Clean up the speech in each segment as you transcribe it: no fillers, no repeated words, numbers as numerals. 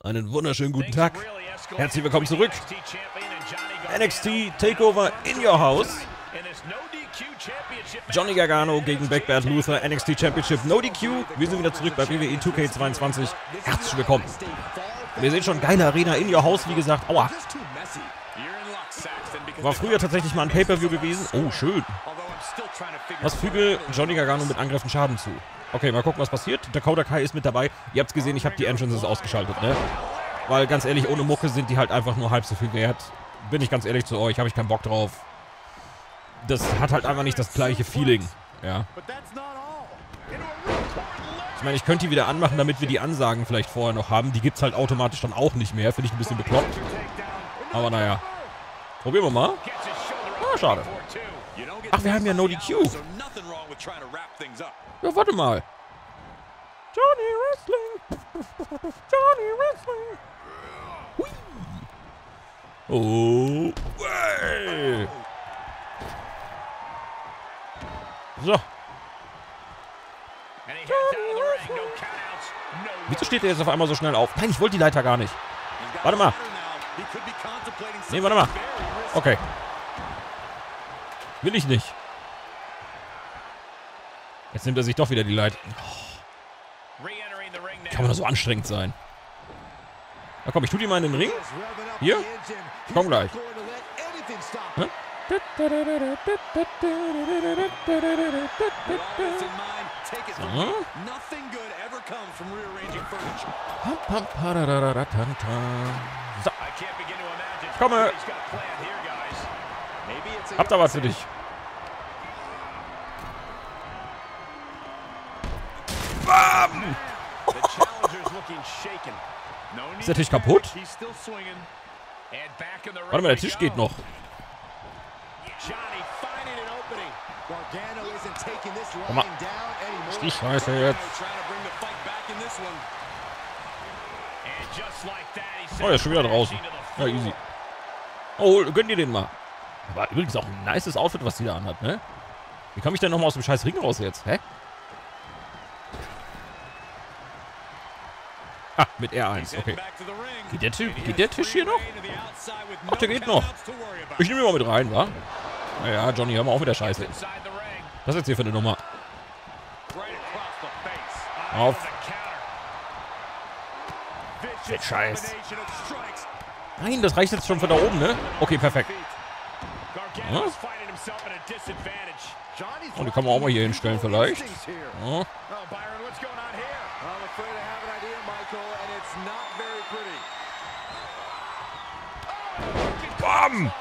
Einen wunderschönen guten Tag. Herzlich willkommen zurück. NXT Takeover in your house. Johnny Gargano gegen Big Bad Luther, NXT Championship No DQ. Wir sind wieder zurück bei WWE 2K22. Herzlich willkommen. Wir sehen schon, geile Arena in your house, wie gesagt. Aua. War früher tatsächlich mal ein Pay-Per-View gewesen. Oh, schön. Was füge Johnny Gargano mit Angriffen Schaden zu? Okay, mal gucken, was passiert. Dakota Kai ist mit dabei. Ihr habt's gesehen, ich habe die Entrances ausgeschaltet, ne? Weil, ganz ehrlich, ohne Mucke sind die halt einfach nur halb so viel wert. Bin ich ganz ehrlich zu euch, habe ich keinen Bock drauf. Das hat halt einfach nicht das gleiche Feeling, ja. Ich meine, ich könnte die wieder anmachen, damit wir die Ansagen vielleicht vorher noch haben. Die gibt's halt automatisch dann auch nicht mehr. Finde ich ein bisschen bekloppt. Aber naja. Probieren wir mal. Ah, schade. Ach, wir haben ja No DQ. Ja, warte mal. Johnny Wrestling. Johnny Wrestling. Hui. Oh. Hey. So. Wieso steht der jetzt auf einmal so schnell auf? Nein, ich wollte die Leiter gar nicht. Warte mal. Nee, warte mal. Okay. Will ich nicht. Jetzt nimmt er sich doch wieder die Leiter. Oh. Kann man doch so anstrengend sein. Na komm, ich tue die mal in den Ring. Hier. Ich komm gleich. Hm? So. So. Ich komme. Hab da was für dich. Bam! Ist der Tisch kaputt? Warte mal, der Tisch geht noch. Komm mal. Ist die Scheiße jetzt. Oh, er ist schon wieder draußen. Ja, easy. Oh, gönn dir den mal. Aber übrigens auch ein nices Outfit, was die da anhat, ne? Wie komme ich denn nochmal aus dem scheiß Ring raus jetzt? Hä? Ah, mit R1, okay. Geht der Tisch hier noch? Ach, der geht noch. Ich nehme ihn mal mit rein, wa? Naja, Johnny, hör mal auf mit der Scheiße. Was ist jetzt hier für eine Nummer? Auf. Shit, Scheiß. Nein, das reicht jetzt schon von da oben, ne? Okay, perfekt. Ja. Und die kann man auch mal hier hinstellen vielleicht. Ja. Bam!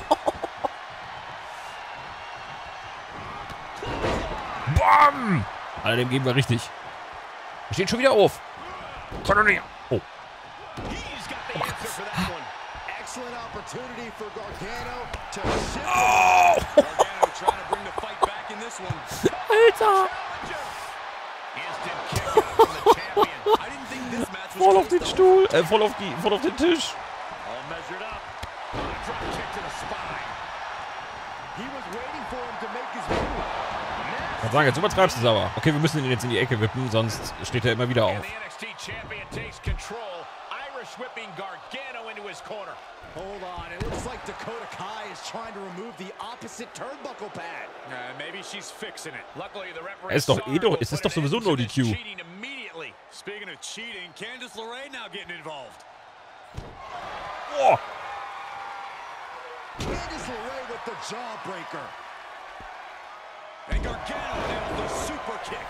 Bam! Alter, dem geben wir richtig. Er steht schon wieder auf. Kann doch nicht. Oh. Oh. Alter! Voll auf den Stuhl. Voll auf den Tisch. Ich kann sagen, jetzt übertreibst du es aber. Okay, wir müssen ihn jetzt in die Ecke wippen, sonst steht er immer wieder auf. Hold on, it looks like Dakota Kai is trying to remove the opposite turnbuckle pad. Maybe she's fixing it. Luckily, the referee Es ist doch sowieso No DQ. Speaking of cheating, Candice LeRae now getting involved. Oh. Candice LeRae with the jawbreaker. And Gargano nails the super kick.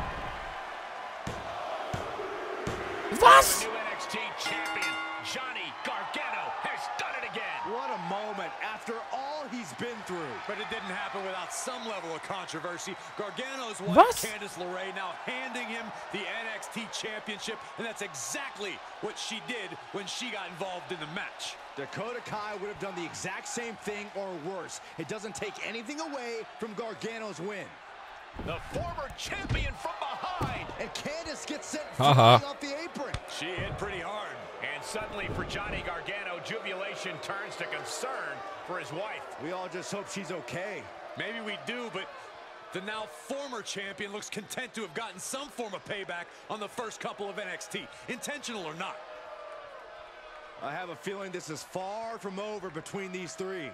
Was? Johnny Gargano has done it again. What a moment after all he's been through. But it didn't happen without some level of controversy. Gargano's won Candice LeRae, now handing him the NXT Championship, and that's exactly what she did when she got involved in the match. Dakota Kai would have done the exact same thing or worse. It doesn't take anything away from Gargano's win. The former champion from behind, and Candice gets sent flying off the apron. She hit pretty hard. And suddenly for Johnny Gargano, jubilation turns to concern for his wife. We all just hope she's okay. Maybe we do, but the now former champion looks content to have gotten some form of payback on the first couple of NXT, intentional or not. I have a feeling this is far from over between these three.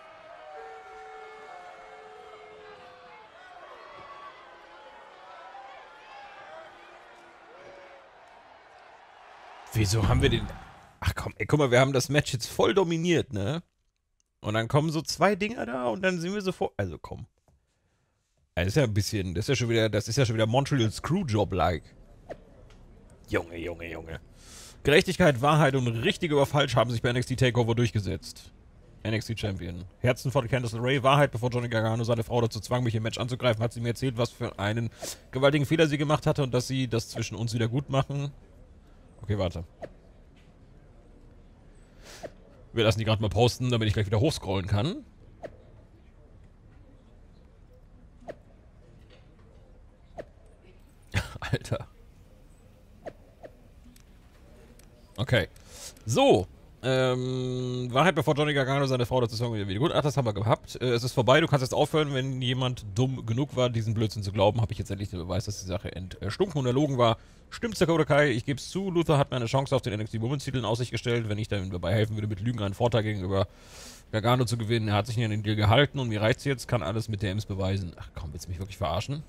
Wieso haben wir den... Ach komm, ey, guck mal, wir haben das Match jetzt voll dominiert, ne? Und dann kommen so 2 Dinger da und dann sind wir sofort... Also komm. Das ist ja ein bisschen... Das ist ja schon wieder Montreal Screwjob-like. Junge, Junge, Junge. Gerechtigkeit, Wahrheit und richtig oder falsch haben sich bei NXT TakeOver durchgesetzt. NXT Champion. Herzen von Candice LeRae. Wahrheit, bevor Johnny Gargano seine Frau dazu zwang, mich im Match anzugreifen, hat sie mir erzählt, was für einen gewaltigen Fehler sie gemacht hatte und dass sie das zwischen uns wieder gut machen. Okay, warte. Wir lassen die gerade mal posten, damit ich gleich wieder hochscrollen kann. Alter. Okay. So. Wahrheit, bevor Johnny Gargano seine Frau dazu sagen, wieder gut. Ach, das haben wir gehabt. Es ist vorbei. Du kannst jetzt aufhören, wenn jemand dumm genug war, diesen Blödsinn zu glauben. Habe ich jetzt endlich den Beweis, dass die Sache entstunken und erlogen war. Stimmt's, Dakota Kai? Ich gebe es zu. Luther hat mir eine Chance auf den NXT Women's Titel in Aussicht gestellt. Wenn ich ihm dabei helfen würde, mit Lügen einen Vorteil gegenüber Gargano zu gewinnen. Er hat sich nicht an den Deal gehalten und mir reicht's jetzt. Kann alles mit DMs beweisen. Ach komm, willst du mich wirklich verarschen?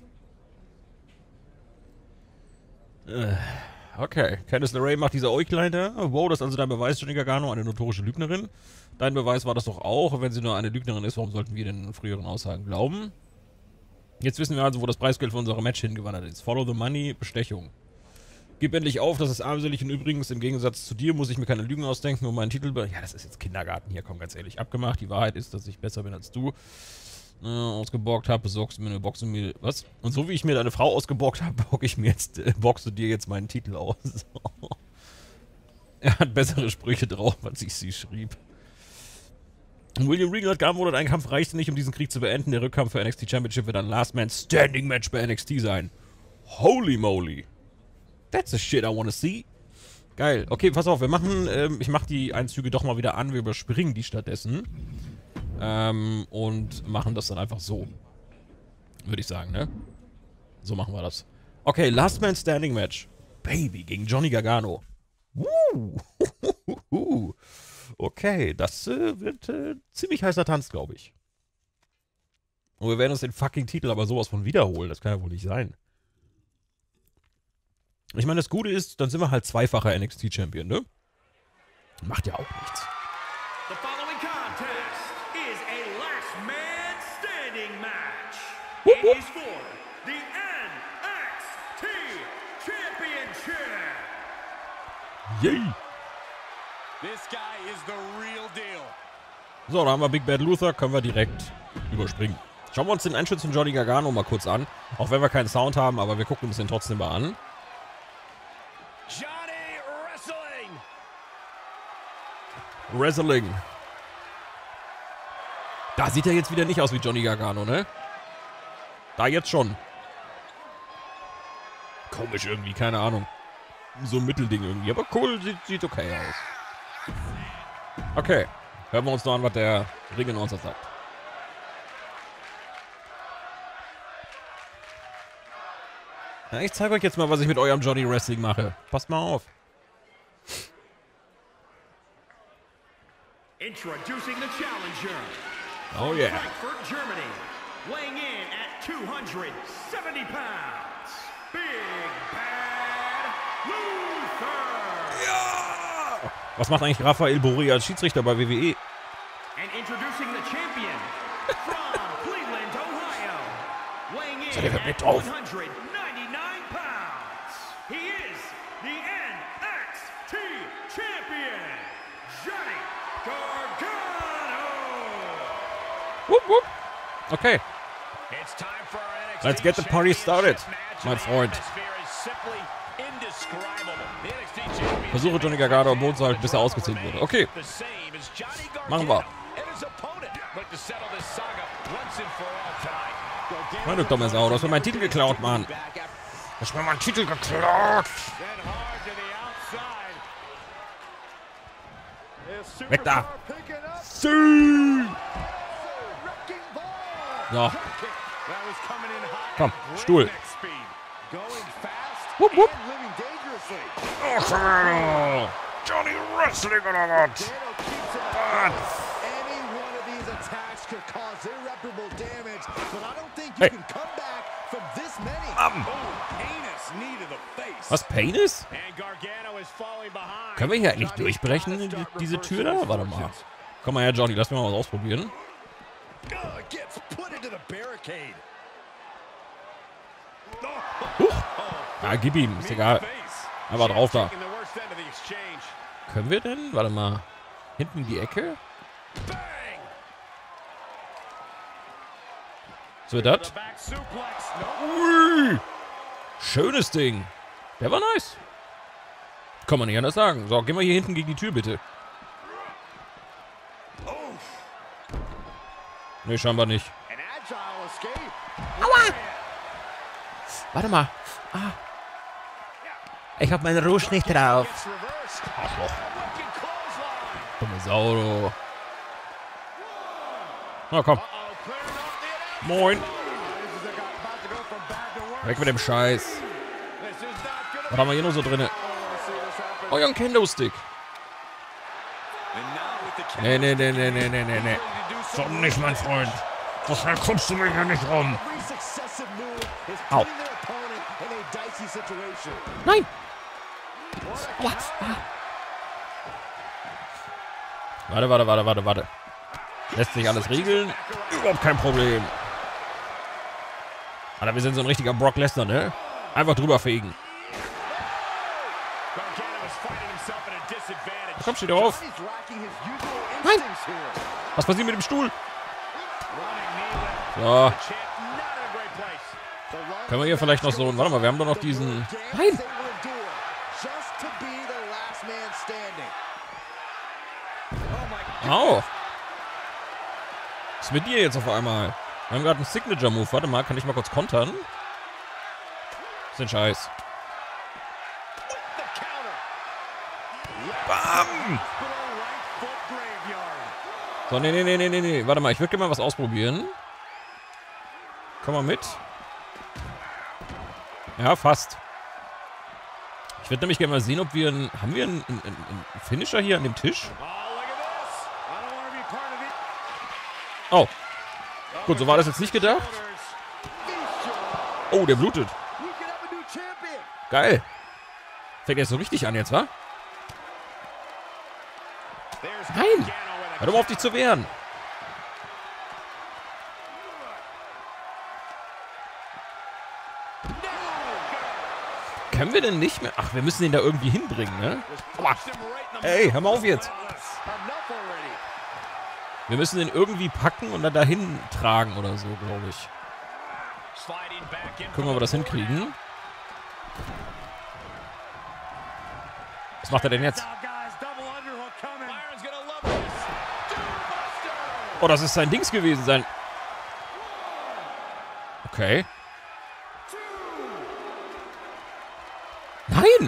Okay, Candice LeRae macht diese Äuglein da. Wow, das ist also dein Beweis, Johnny Gargano, eine notorische Lügnerin. Dein Beweis war das doch auch. Wenn sie nur eine Lügnerin ist, warum sollten wir den früheren Aussagen glauben? Jetzt wissen wir also, wo das Preisgeld für unser Match hingewandert ist. Follow the money, Bestechung. Gib endlich auf, das ist armselig und übrigens im Gegensatz zu dir muss ich mir keine Lügen ausdenken, um meinen Titel... Ja, das ist jetzt Kindergarten hier, komm, ganz ehrlich, abgemacht. Die Wahrheit ist, dass ich besser bin als du. Ausgeborgt habe, besorgst du mir eine Box und mir... Was? Und so wie ich mir deine Frau ausgeborgt habe, boxe dir jetzt meinen Titel aus. Er hat bessere Sprüche drauf, als ich sie schrieb. William Regal hat geantwortet, ein Kampf reichte nicht, um diesen Krieg zu beenden. Der Rückkampf für NXT Championship wird ein Last Man Standing Match bei NXT sein. Holy moly. That's the shit I wanna see. Geil. Okay, pass auf, wir machen... ich mach die Einzüge doch mal wieder an, wir überspringen die stattdessen. Und machen das dann einfach so. Würde ich sagen, ne? So machen wir das. Okay, Last Man Standing Match. Baby gegen Johnny Gargano. Okay, das wird ziemlich heißer Tanz, glaube ich. Und wir werden uns den fucking Titel aber sowas von wiederholen. Das kann ja wohl nicht sein. Ich meine, das Gute ist, dann sind wir halt zweifacher NXT-Champion, ne? Macht ja auch nichts. The following contest is a last man standing match. It is for the NXT Championship. Yay! This guy is the real deal. So, da haben wir Big Bad Luther, können wir direkt überspringen. Schauen wir uns den Einschnitt von Johnny Gargano mal kurz an. Auch wenn wir keinen Sound haben, aber wir gucken uns den trotzdem mal an. Johnny Wrestling. Wrestling. Da sieht er jetzt wieder nicht aus wie Johnny Gargano, ne? Da jetzt schon. Komisch irgendwie, keine Ahnung. So ein Mittelding irgendwie, aber cool, sieht okay aus. Okay, hören wir uns noch an, was der Ring-Announcer sagt. Ja, ich zeige euch jetzt mal, was ich mit eurem Johnny Wrestling mache. Passt mal auf. Introducing the challenger. Oh yeah. Frankfurt, Germany. Weighing in at 270 pounds. Big Bad Luther. Ja! Was macht eigentlich Rafael Boré als Schiedsrichter bei WWE? And introducing the champion from Cleveland, Ohio. Weighing in at 199 pounds. He is the NXT champion, Johnny Gargano. Whoop, whoop. Okay. Let's get the party started, mein Freund. Versuche Johnny Gargano am Boden zu halten, bis er ausgezählt wurde. Okay. Machen wir. Mann, du dumme Sau, du hast mir meinen Titel geklaut, Mann. Du hast mir meinen Titel geklaut. Weg da. So. Komm, Stuhl. Wupp, wupp. Oh, Johnny Wrestling oder was? Hey. Was, Penis? Können wir hier eigentlich durchbrechen, diese Tür da? Warte mal. Komm mal her, Johnny, lass mich mal was ausprobieren. Ah, gib ihm, ist egal. Aber drauf da. Können wir denn? Warte mal. Hinten in die Ecke? So wird das? Ui. Schönes Ding. Der war nice. Kann man nicht anders sagen. So, gehen wir hier hinten gegen die Tür, bitte. Nee, scheinbar nicht. Aua! Warte mal. Ah. Ich hab meinen Rouge nicht drauf. Arschloch. Dumme Sau, du. Na komm. Moin. Weg mit dem Scheiß. Was haben wir hier noch so drin? Oh ja, ein Kendo-Stick. Nee. So nicht, mein Freund. So schnell kommst du mir hier nicht rum. Au. Nein. Warte. Lässt sich alles regeln. Überhaupt kein Problem. Alter, wir sind so ein richtiger Brock Lesnar, ne? Einfach drüber fegen. Komm, steh drauf. Nein. Was passiert mit dem Stuhl? So. Können wir hier vielleicht noch so... Warte mal, wir haben doch noch diesen... Nein. Au. Was ist mit dir jetzt auf einmal? Wir haben gerade einen Signature-Move. Warte mal, kann ich mal kurz kontern? Das ist ein Scheiß. Bam! So, nee. Warte mal, ich würde gerne mal was ausprobieren. Komm mal mit. Ja, fast. Ich würde nämlich gerne mal sehen, ob wir einen... Haben wir einen Finisher hier an dem Tisch? Oh. Gut, so war das jetzt nicht gedacht. Oh, der blutet. Geil. Fängt jetzt so richtig an jetzt, wa? Nein. Hör doch mal auf, dich zu wehren. Können wir denn nicht mehr... Ach, wir müssen den da irgendwie hinbringen, ne? Aua. Ey, hör mal auf jetzt. Wir müssen den irgendwie packen und dann dahin tragen oder so, glaube ich. Gucken, ob wir das hinkriegen. Was macht er denn jetzt? Oh, das ist sein Dings gewesen, sein... Okay. Nein!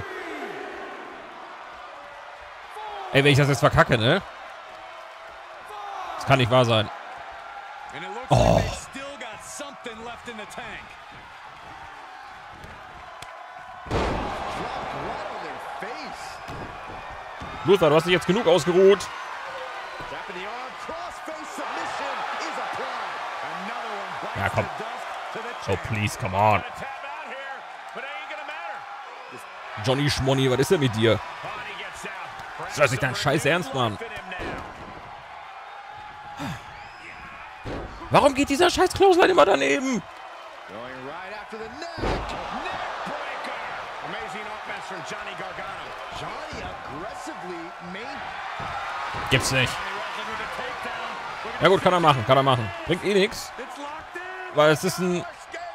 Ey, wenn ich das jetzt verkacke, ne? Das kann nicht wahr sein. Oh. Luther, du hast dich jetzt genug ausgeruht. Ja, komm. Oh, please, come on. Johnny Schmonny, was ist denn mit dir? Lass dich deinen Scheiß ernst, Mann. Warum geht dieser scheiß Clothesline immer daneben? Gibt's nicht. Ja gut, kann er machen. Bringt eh nichts. Weil es ist ein...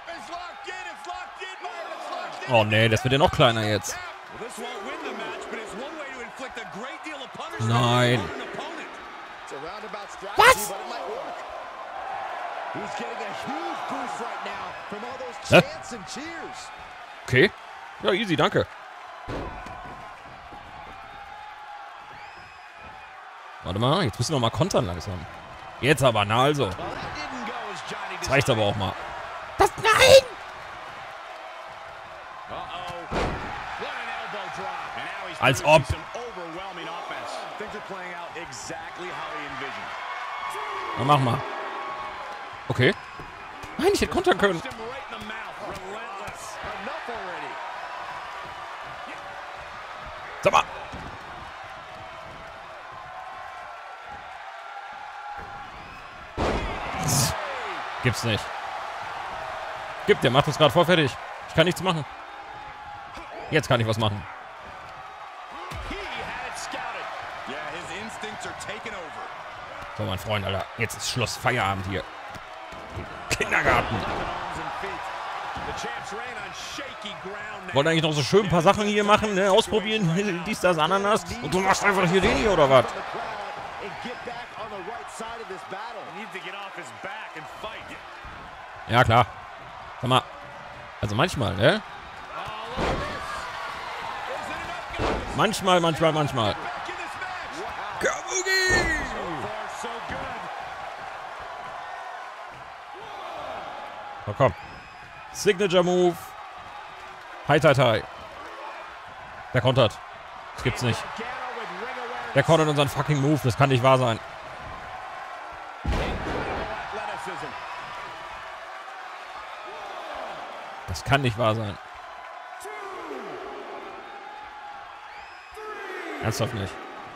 Oh nee, das wird ja noch kleiner jetzt. Nein. Was? Hä? Okay. Ja, easy, danke. Warte mal, jetzt müssen wir mal kontern langsam. Jetzt aber, na also. Das reicht aber auch mal. Das, nein! Als ob. Na, mach mal. Okay. Nein, ich hätte kontern können. Sag mal. Gibt's nicht. Gibt, der macht uns gerade voll fertig. Ich kann nichts machen. Jetzt kann ich was machen. So, mein Freund, Alter. Jetzt ist Schluss. Feierabend hier. Kindergarten. Wollen eigentlich noch so schön ein paar Sachen hier machen, ne? Ausprobieren, dies, das, Ananas. Und du machst einfach hier den hier, oder was? Ja, klar. Sag mal. Also manchmal, ne? Manchmal. Kabuki! So, komm. Signature Move. Hi, Tai Tai. Der kontert. Das gibt's nicht. Der kontert unseren fucking Move. Das kann nicht wahr sein. Das kann nicht wahr sein. Ernsthaft nicht.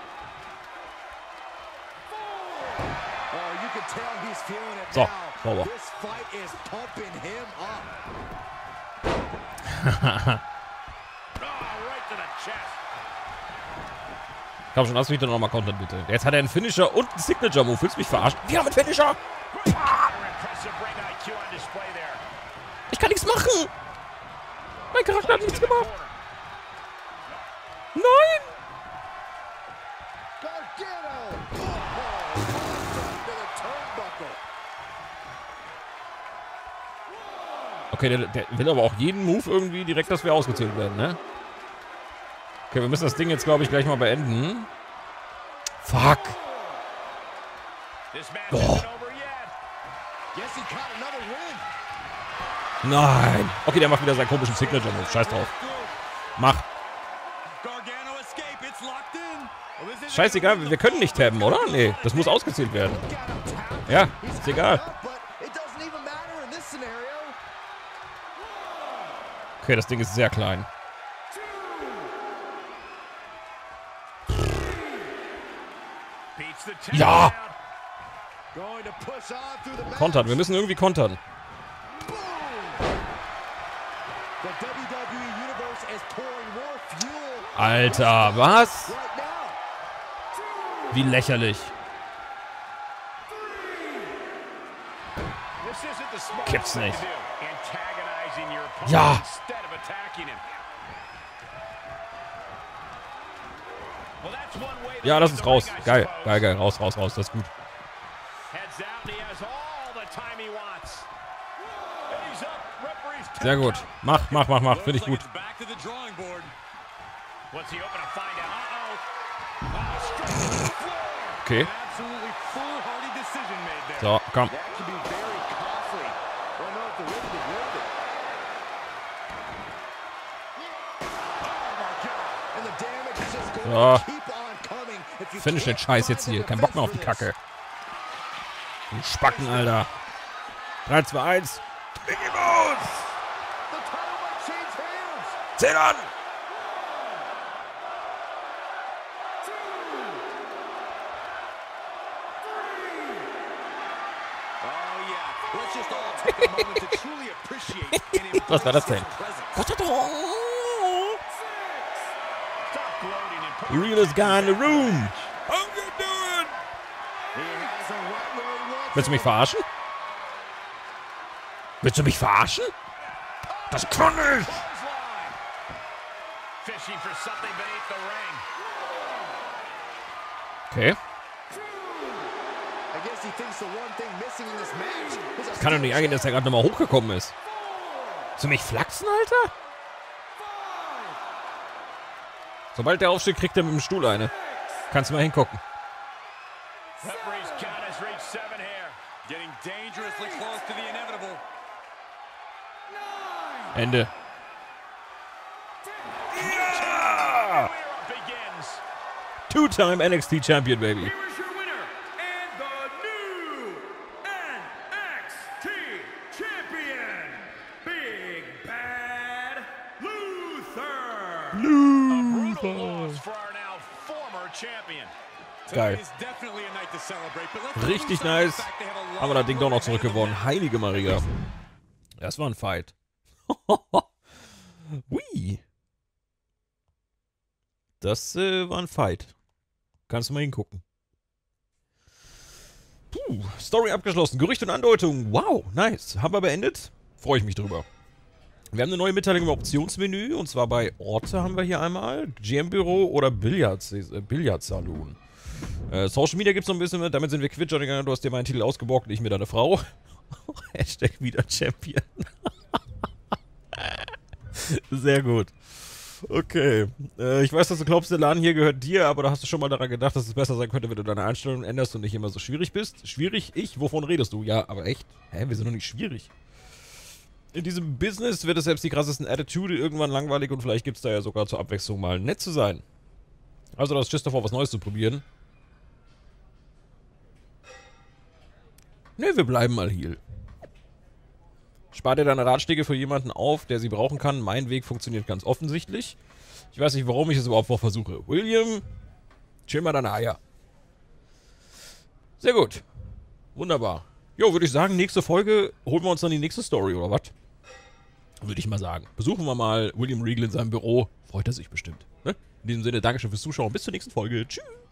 So, sauber. Komm schon, lass mich doch nochmal kontern, bitte. Jetzt hat er einen Finisher und einen Signature-Move. Willst du mich verarschen? Wir haben einen Finisher! Ich kann nichts machen! Mein Charakter hat nichts gemacht! Nein! Okay, der will aber auch jeden Move irgendwie direkt, dass wir ausgezählt werden, ne? Okay, wir müssen das Ding jetzt, glaube ich, gleich mal beenden. Fuck! Boah. Nein! Okay, der macht wieder seinen komischen Signature-Move. Scheiß drauf. Mach. Scheißegal, wir können nicht tabben, oder? Nee, das muss ausgezählt werden. Ja, ist egal. Okay, das Ding ist sehr klein. Ja! Kontern, wir müssen irgendwie kontern. Alter, was? Wie lächerlich. Gibt's nicht. Ja! Ja, das ist raus. Geil, geil, geil. Raus, raus, raus. Das ist gut. Sehr gut. Mach. Finde ich gut. Okay. So, komm. So. Finish den Scheiß jetzt hier. Kein Bock mehr auf die Kacke. Du Spacken, Alter. 3, 2, 1. Mickey Mouse! 10 an! Was war das denn? Realest guy in the room. How you doing? Willst du mich verarschen? Willst du mich verarschen? Das kann ich! Okay. Das kann doch nicht angehen, dass er gerade nochmal hochgekommen ist. Willst du mich flachsen, Alter? Sobald der aufsteht, kriegt er mit dem Stuhl eine. Kannst du mal hingucken. Ende. Ja! Two-time NXT Champion, baby. Geil. Richtig nice. Haben wir das Ding doch noch zurückgewonnen. Heilige Maria. Das war ein Fight. Hui. Das war ein Fight. Kannst du mal hingucken. Puh, Story abgeschlossen. Gerüchte und Andeutungen. Wow, nice. Haben wir beendet? Freue ich mich drüber. Wir haben eine neue Mitteilung im Optionsmenü. Und zwar bei Orte haben wir hier einmal GM-Büro oder Billardsalon. Social Media gibt es noch ein bisschen. Damit sind wir quitt. Johnny Gargano, du hast dir meinen Titel ausgeborgt und ich mir deine Frau. Hashtag wieder Champion. Sehr gut. Okay. Ich weiß, dass du glaubst, der Laden hier gehört dir, aber da hast du schon mal daran gedacht, dass es besser sein könnte, wenn du deine Einstellungen änderst und nicht immer so schwierig bist. Schwierig? Ich? Wovon redest du? Ja, aber echt? Hä, wir sind doch nicht schwierig. In diesem Business wird es selbst die krassesten Attitude irgendwann langweilig und vielleicht gibt es da ja sogar zur Abwechslung mal nett zu sein. Also das ist Schiss davor, was Neues zu probieren. Ne, wir bleiben mal hier. Spar dir deine Ratschläge für jemanden auf, der sie brauchen kann. Mein Weg funktioniert ganz offensichtlich. Ich weiß nicht, warum ich es überhaupt noch versuche. William, chill mal deine Eier. Sehr gut. Wunderbar. Jo, würde ich sagen, nächste Folge holen wir uns dann die nächste Story, oder was? Würde ich mal sagen. Besuchen wir mal William Regal in seinem Büro. Freut er sich bestimmt. Ne? In diesem Sinne, Dankeschön fürs Zuschauen. Bis zur nächsten Folge. Tschüss.